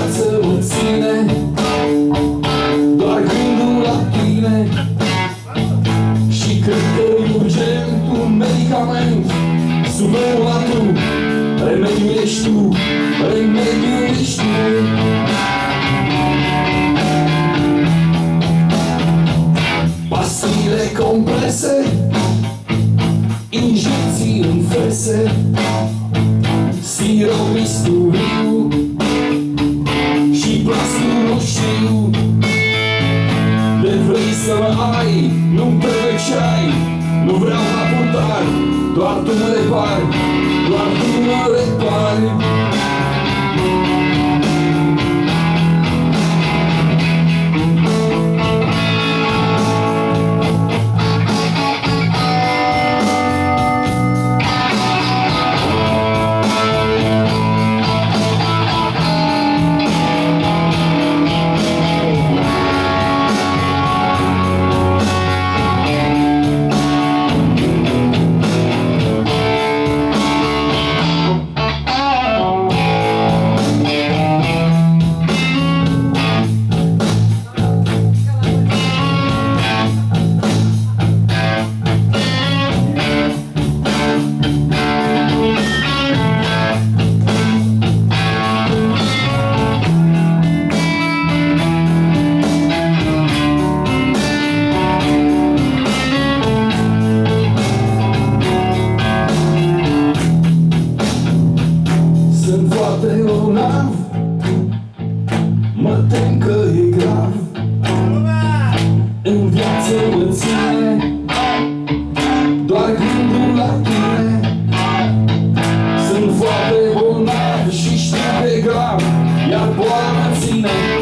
viață mă ține doar gândul la tine. Și cred că e urgent un medicament. Sună-mă la tu, remediul ești tu, remediul ești tu. Pastile comprese, injecții în fese, sirop bisturiu și plastul nu știu. De vrei să mă ai, nu-mi trebuie ceai, nu vreau raportar, doar tu mă repari, doar tu mă repari. Mă tem că e grav, în viață mă ține doar gândul la tine. Sunt foarte bolnav și știu de grav, iar boala mă ține